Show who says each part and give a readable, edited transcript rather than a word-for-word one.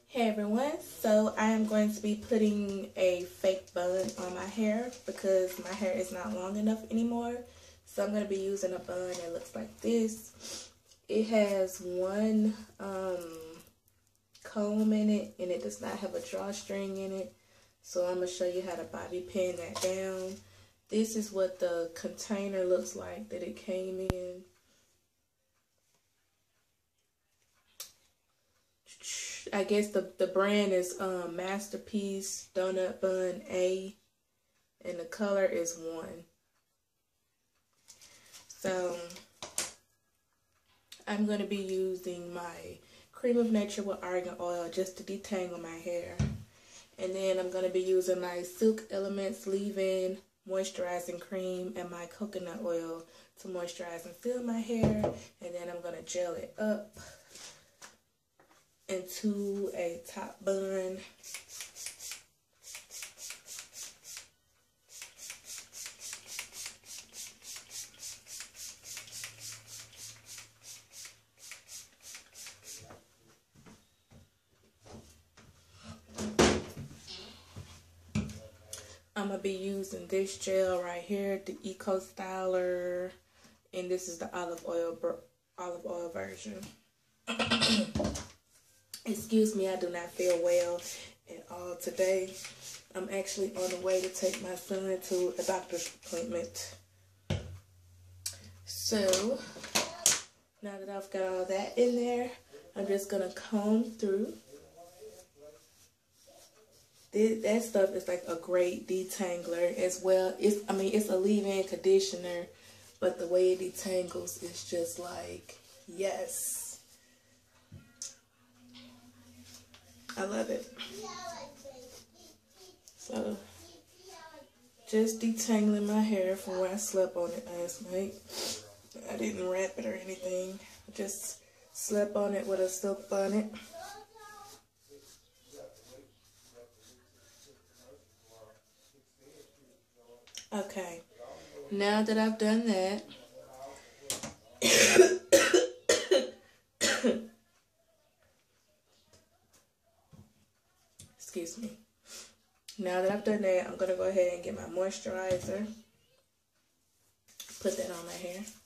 Speaker 1: Hey everyone, so I am going to be putting a fake bun on my hair because my hair is not long enough anymore. So I'm going to be using a bun that looks like this. It has one comb in it and it does not have a drawstring in it. So I'm going to show you how to bobby pin that down. This is what the container looks like that it came in. I guess the brand is Masterpiece Donut Bun A, and the color is 1. So I'm going to be using my Cream of Nature with Argan Oil just to detangle my hair. And then I'm going to be using my Silk Elements Leave-In Moisturizing Cream and my coconut oil to moisturize and fill my hair. And then I'm going to gel it up into a top bun. I'm going to be using this gel right here, the Eco Styler, and this is the olive oil version. Excuse me, I do not feel well at all today. I'm actually on the way to take my son to a doctor's appointment. So, now that I've got all that in there, I'm just going to comb through. That stuff is like a great detangler as well. It's a leave-in conditioner, but the way it detangles is just like, yes. I love it. So, just detangling my hair from where I slept on it last night. I didn't wrap it or anything. I just slept on it with a silk bonnet. Okay, now that I've done that, excuse me. Now that I've done that, I'm going to go ahead and get my moisturizer. Put that on my hair.